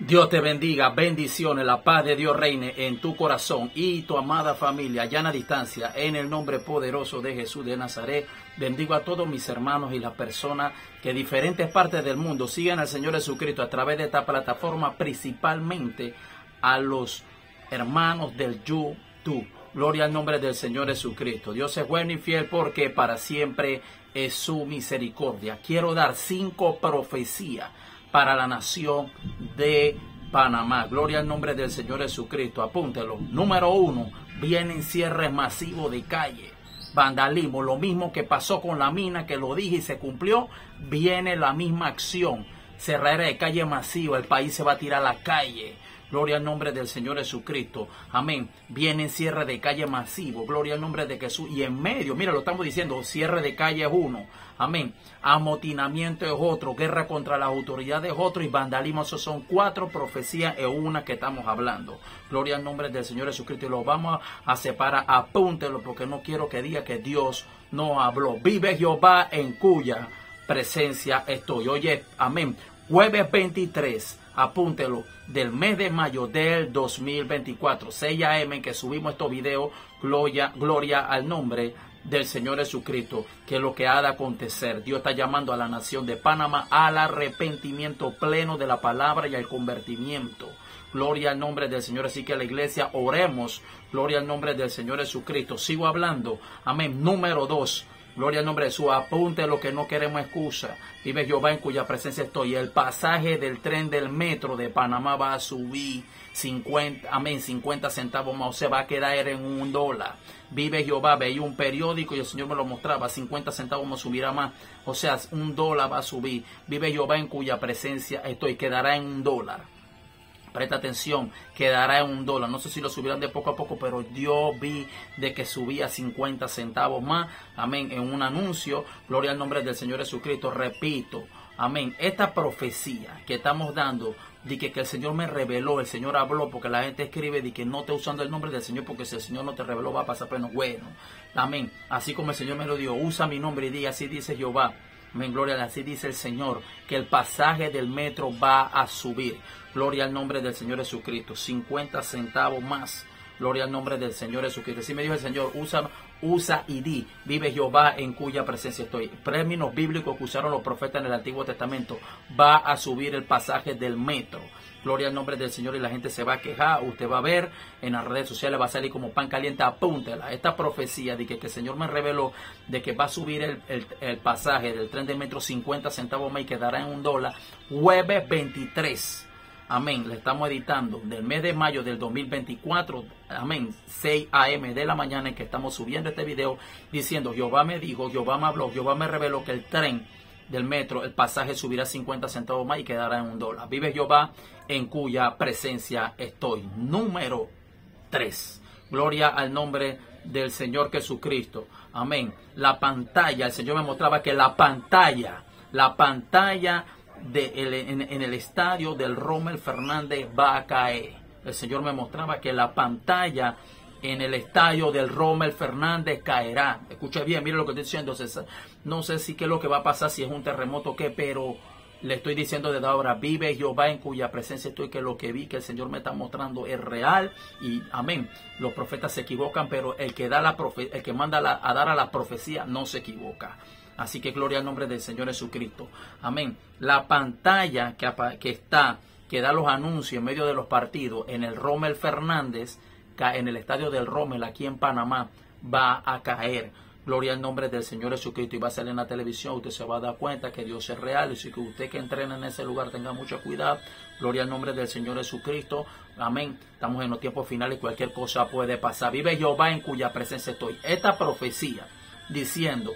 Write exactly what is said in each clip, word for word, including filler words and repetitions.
Dios te bendiga, bendiciones, la paz de Dios reine en tu corazón y tu amada familia, allá a la distancia, en el nombre poderoso de Jesús de Nazaret. Bendigo a todos mis hermanos y las personas que de diferentes partes del mundo siguen al Señor Jesucristo a través de esta plataforma, principalmente a los hermanos del YouTube. Gloria al nombre del Señor Jesucristo. Dios es bueno y fiel porque para siempre es su misericordia. Quiero dar cinco profecías para la nación de Panamá. Gloria al nombre del Señor Jesucristo. Apúntelo. Número uno, vienen cierres masivos de calle. Vandalismo, lo mismo que pasó con la mina, que lo dije y se cumplió. Viene la misma acción. Cerraré de calle masiva, el país se va a tirar a la calle. Gloria al nombre del Señor Jesucristo. Amén. Viene cierre de calle masivo. Gloria al nombre de Jesús. Y en medio, mira, lo estamos diciendo, cierre de calle es uno. Amén. Amotinamiento es otro. Guerra contra las autoridades es otro. Y vandalismo, esos son cuatro profecías en una que estamos hablando. Gloria al nombre del Señor Jesucristo. Y lo vamos a separar. Apúntelo porque no quiero que diga que Dios no habló. Vive Jehová en cuya presencia estoy. Oye, amén. Jueves veintitrés. Apúntelo, del mes de mayo del dos mil veinticuatro, seis a eme en que subimos estos videos. Gloria, gloria al nombre del Señor Jesucristo, que es lo que ha de acontecer. Dios está llamando a la nación de Panamá al arrepentimiento pleno de la palabra y al convertimiento. Gloria al nombre del Señor. Así que a la iglesia oremos. Gloria al nombre del Señor Jesucristo. Sigo hablando. Amén. Número dos. Gloria al nombre de Jesús. Apunte lo que no queremos excusa. Vive Jehová en cuya presencia estoy. El pasaje del tren del metro de Panamá va a subir cincuenta, amén, cincuenta centavos más. O se va a quedar en un dólar. Vive Jehová. Veía un periódico y el Señor me lo mostraba. cincuenta centavos más subirá más. O sea, un dólar va a subir. Vive Jehová en cuya presencia estoy. Quedará en un dólar. Presta atención, quedará en un dólar. No sé si lo subirán de poco a poco, pero yo vi de que subía cincuenta centavos más. Amén. En un anuncio. Gloria al nombre del Señor Jesucristo. Repito. Amén. Esta profecía que estamos dando, de que, que el Señor me reveló, el Señor habló, porque la gente escribe de que no esté usando el nombre del Señor, porque si el Señor no te reveló va a pasar pena. Bueno. Amén. Así como el Señor me lo dio, usa mi nombre y diga, así dice Jehová. Amén, gloria, así dice el Señor, que el pasaje del metro va a subir. Gloria al nombre del Señor Jesucristo. cincuenta centavos más. Gloria al nombre del Señor Jesucristo. Así me dijo el Señor, usa, usa y di. Vive Jehová en cuya presencia estoy. Términos bíblicos que usaron los profetas en el Antiguo Testamento. Va a subir el pasaje del metro. Gloria al nombre del Señor y la gente se va a quejar. Usted va a ver en las redes sociales, va a salir como pan caliente. Apúntela. Esta profecía de que, que el Señor me reveló de que va a subir el, el, el pasaje del tren del metro cincuenta centavos más y quedará en un dólar. Jueves veintitrés. Amén. Le estamos editando del mes de mayo del dos mil veinticuatro. Amén. seis a eme de la mañana en que estamos subiendo este video diciendo, Jehová me dijo, Jehová me habló, Jehová me reveló que el tren del metro, el pasaje subirá cincuenta centavos más y quedará en un dólar. Vive Jehová en cuya presencia estoy. Número tres. Gloria al nombre del Señor Jesucristo. Amén. La pantalla, el Señor me mostraba que la pantalla, la pantalla de el, en, en el estadio del Rommel Fernández va a caer. El Señor me mostraba que la pantalla en el estadio del Rommel Fernández caerá. Escucha bien, mire lo que estoy diciendo. No sé si qué es lo que va a pasar, si es un terremoto o qué, pero le estoy diciendo desde ahora, vive Jehová en cuya presencia estoy, que lo que vi, que el Señor me está mostrando es real. Y amén. Los profetas se equivocan, pero el que da la profe el que manda la, a dar a la profecía no se equivoca. Así que gloria al nombre del Señor Jesucristo. Amén. La pantalla que, que está, que da los anuncios en medio de los partidos en el Rommel Fernández, en el estadio del Rommel aquí en Panamá, va a caer. Gloria al nombre del Señor Jesucristo. Y va a salir en la televisión. Usted se va a dar cuenta que Dios es real. Y si que usted que entrena en ese lugar tenga mucho cuidado. Gloria al nombre del Señor Jesucristo. Amén. Estamos en los tiempos finales y cualquier cosa puede pasar. Vive Jehová en cuya presencia estoy. Esta profecía diciendo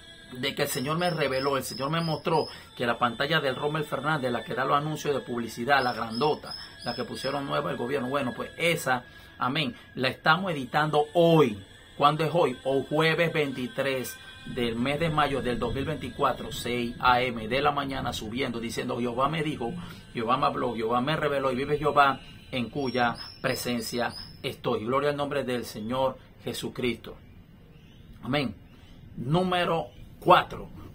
de que el Señor me reveló, el Señor me mostró que la pantalla del Rommel Fernández, la que da los anuncios de publicidad, la grandota, la que pusieron nueva el gobierno, bueno, pues esa, amén, la estamos editando hoy. ¿Cuándo es hoy? O jueves veintitrés del mes de mayo del dos mil veinticuatro, seis a eme de la mañana, subiendo, diciendo, Jehová me dijo, Jehová me habló, Jehová me reveló, y vive Jehová en cuya presencia estoy. Gloria al nombre del Señor Jesucristo. Amén. Número cuatro.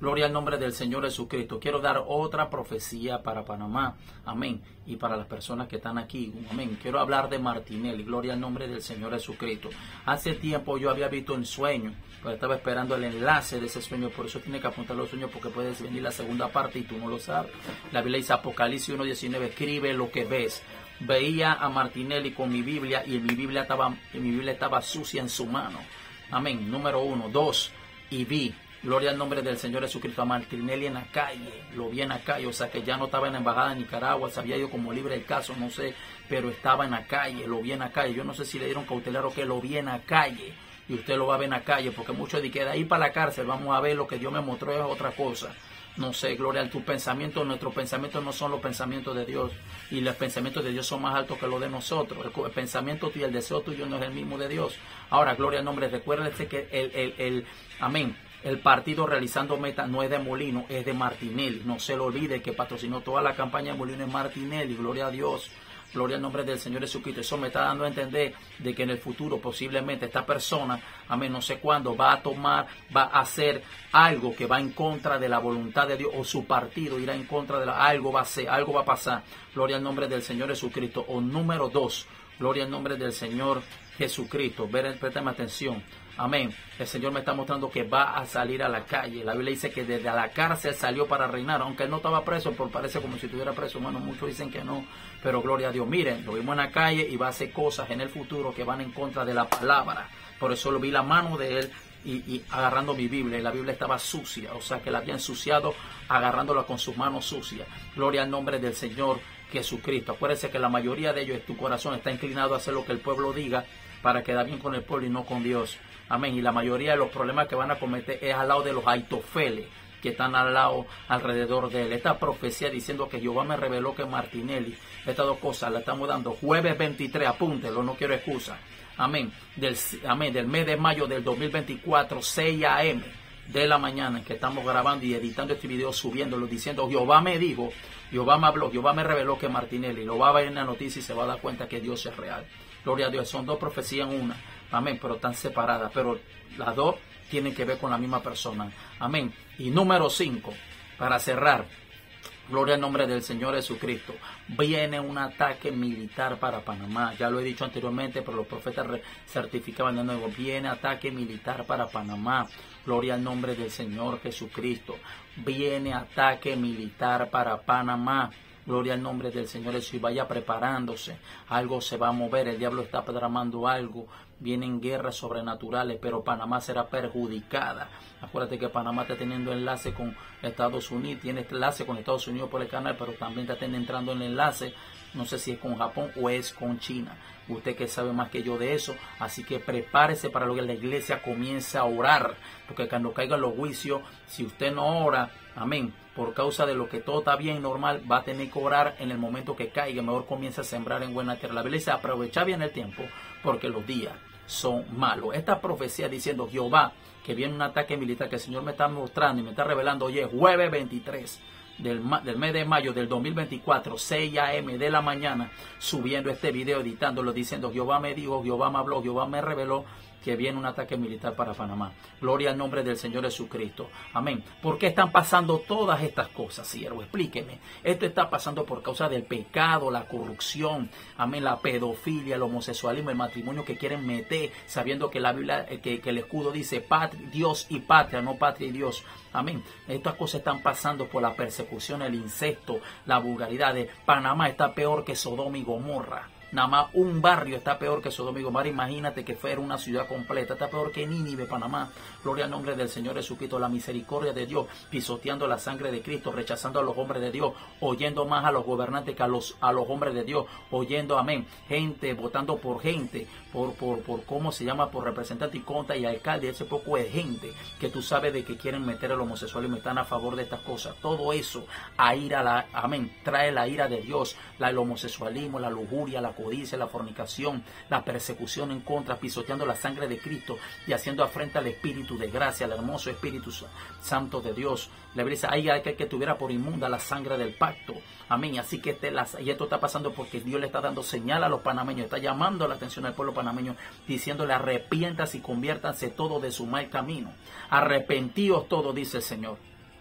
Gloria al nombre del Señor Jesucristo. Quiero dar otra profecía para Panamá. Amén. Y para las personas que están aquí. Amén. Quiero hablar de Martinelli. Gloria al nombre del Señor Jesucristo. Hace tiempo yo había visto un sueño, pero estaba esperando el enlace de ese sueño. Por eso tiene que apuntar los sueños, porque puede venir la segunda parte y tú no lo sabes. La Biblia dice, Apocalipsis uno diecinueve, escribe lo que ves. Veía a Martinelli con mi Biblia y mi Biblia estaba, y mi Biblia estaba sucia en su mano. Amén. Número uno. Dos. Y vi. Gloria al nombre del Señor Jesucristo, a Martinelli en la calle, lo vi en la calle, o sea que ya no estaba en la embajada de Nicaragua, se había ido como libre del caso, no sé, pero estaba en la calle, lo vi en la calle, yo no sé si le dieron cautelar o que lo vi en la calle, y usted lo va a ver en la calle, porque muchos dicen que de ahí para la cárcel vamos a ver lo que Dios me mostró es otra cosa. No sé, gloria a tu pensamiento, nuestros pensamientos no son los pensamientos de Dios, y los pensamientos de Dios son más altos que los de nosotros. El, el pensamiento tuyo, el deseo tuyo no es el mismo de Dios. Ahora, gloria al nombre, recuérdese que el, el, el, amén, el partido realizando meta no es de Molino, es de Martinelli. No se lo olvide que patrocinó toda la campaña de Molino es Martinelli, gloria a Dios. Gloria al nombre del Señor Jesucristo. Eso me está dando a entender de que en el futuro posiblemente esta persona, amén, no sé cuándo, va a tomar, va a hacer algo que va en contra de la voluntad de Dios, o su partido irá en contra de la, algo va a ser, algo va a pasar. Gloria al nombre del Señor Jesucristo. O número dos, gloria al nombre del Señor Jesucristo. Ver, préstame atención. Amén. El Señor me está mostrando que va a salir a la calle. La Biblia dice que desde la cárcel salió para reinar, aunque él no estaba preso, por parece como si estuviera preso. Bueno, muchos dicen que no, pero gloria a Dios. Miren, lo vimos en la calle y va a hacer cosas en el futuro que van en contra de la palabra. Por eso lo vi la mano de él y, y agarrando mi Biblia, y la Biblia estaba sucia, o sea que la había ensuciado agarrándola con sus manos sucias. Gloria al nombre del Señor Jesucristo. Acuérdense que la mayoría de ellos, tu corazón está inclinado a hacer lo que el pueblo diga para quedar bien con el pueblo y no con Dios. Amén. Y la mayoría de los problemas que van a cometer es al lado de los aitofeles que están al lado, alrededor de él. Esta profecía diciendo que Jehová me reveló que Martinelli, estas dos cosas la estamos dando jueves veintitrés, apúntelo, no quiero excusa. Amén. Del, amén. Del mes de mayo del dos mil veinticuatro, seis a eme de la mañana, en que estamos grabando y editando este video, subiéndolo, diciendo Jehová me dijo, Jehová me habló, Jehová me reveló que Martinelli, lo va a ver en la noticia y se va a dar cuenta que Dios es real. Gloria a Dios. Son dos profecías en una. Amén. Pero están separadas. Pero las dos tienen que ver con la misma persona. Amén. Y número cinco, para cerrar. Gloria al nombre del Señor Jesucristo. Viene un ataque militar para Panamá. Ya lo he dicho anteriormente, pero los profetas certificaban de nuevo. Viene ataque militar para Panamá. Gloria al nombre del Señor Jesucristo. Viene ataque militar para Panamá. Gloria al nombre del Señor Jesús. Y vaya preparándose. Algo se va a mover. El diablo está tramando algo. Vienen guerras sobrenaturales, pero Panamá será perjudicada. Acuérdate que Panamá está teniendo enlace con Estados Unidos. Tiene enlace con Estados Unidos por el canal, pero también está entrando en el enlace. No sé si es con Japón o es con China. Usted que sabe más que yo de eso. Así que prepárese para lo que la iglesia comience a orar. Porque cuando caigan los juicios, si usted no ora, amén, por causa de lo que todo está bien normal, va a tener que orar en el momento que caiga. Mejor comienza a sembrar en buena tierra. La Biblia dice, aprovecha bien el tiempo, porque los días son malos. Esta profecía diciendo Jehová, que viene un ataque militar que el Señor me está mostrando y me está revelando hoy, es jueves veintitrés del, del mes de mayo del dos mil veinticuatro, seis a eme de la mañana, subiendo este video, editándolo, diciendo Jehová me dijo, Jehová me habló, Jehová me reveló que viene un ataque militar para Panamá. Gloria al nombre del Señor Jesucristo. Amén. ¿Por qué están pasando todas estas cosas, siervo? Explíqueme. Esto está pasando por causa del pecado, la corrupción, amén, la pedofilia, el homosexualismo, el matrimonio que quieren meter, sabiendo que la Biblia, que, que el escudo dice patria, Dios y patria, no patria y Dios. Amén. Estas cosas están pasando por la persecución, el incesto, la vulgaridad. De Panamá está peor que Sodoma y Gomorra. Nada más un barrio está peor que Sodoma y Gomorra. Imagínate que fuera una ciudad completa. Está peor que Nínive, Panamá. Gloria al nombre del Señor Jesucristo. La misericordia de Dios, pisoteando la sangre de Cristo, rechazando a los hombres de Dios, oyendo más a los gobernantes que a los, a los hombres de Dios, oyendo, amén, gente, votando por gente, por, por, por cómo se llama, por representante y conta y alcalde. Ese poco de gente que tú sabes de que quieren meter el homosexualismo y están a favor de estas cosas. Todo eso, a ira, la, amén, trae la ira de Dios, la, el homosexualismo, la lujuria, la codicia, la fornicación, la persecución en contra, pisoteando la sangre de Cristo y haciendo afrenta al Espíritu de gracia, al hermoso Espíritu Santo de Dios. La Biblia dice, hay aquel que tuviera por inmunda la sangre del pacto. Amén. Así que te las, y esto está pasando porque Dios le está dando señal a los panameños, está llamando la atención al pueblo panameño, diciéndole arrepiéntase y conviértanse todos de su mal camino. Arrepentíos todos, dice el Señor.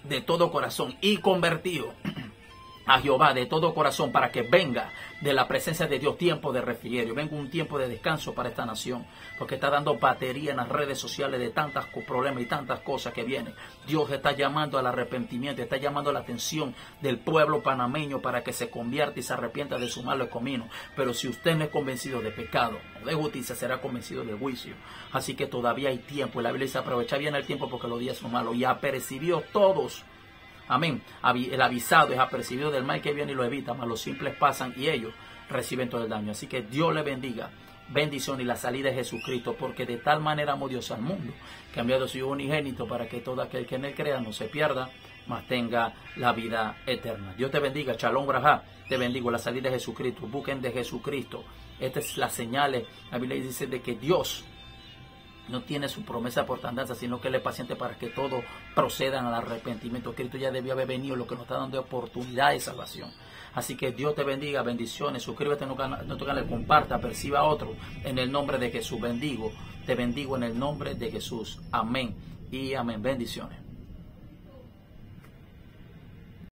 de todo corazón y convertido a Jehová de todo corazón, para que venga de la presencia de Dios tiempo de refrigerio, venga un tiempo de descanso para esta nación, porque está dando batería en las redes sociales de tantos problemas y tantas cosas que vienen. Dios está llamando al arrepentimiento, está llamando la atención del pueblo panameño para que se convierta y se arrepienta de su malo camino. Pero si usted no es convencido de pecado o de justicia, será convencido de juicio. Así que todavía hay tiempo, y la Biblia dice: aprovecha bien el tiempo porque los días son malos, y apercibió todos. Amén. El avisado es apercibido del mal que viene y lo evita, mas los simples pasan y ellos reciben todo el daño. Así que Dios le bendiga. Bendición y la salida de Jesucristo, porque de tal manera amó Dios al mundo, que ha enviado a su Hijo unigénito para que todo aquel que en él crea no se pierda, mas tenga la vida eterna. Dios te bendiga. Shalom Brajá. Te bendigo. La salida de Jesucristo. Busquen de Jesucristo. Estas es las señales. La Biblia dice de que Dios no tiene su promesa por tardanza, sino que Él es paciente para que todos procedan al arrepentimiento. Cristo ya debió haber venido, lo que nos está dando oportunidad de salvación. Así que Dios te bendiga, bendiciones. Suscríbete a nuestro canal, comparta, perciba a otro. En el nombre de Jesús, bendigo. Te bendigo en el nombre de Jesús. Amén y amén. Bendiciones.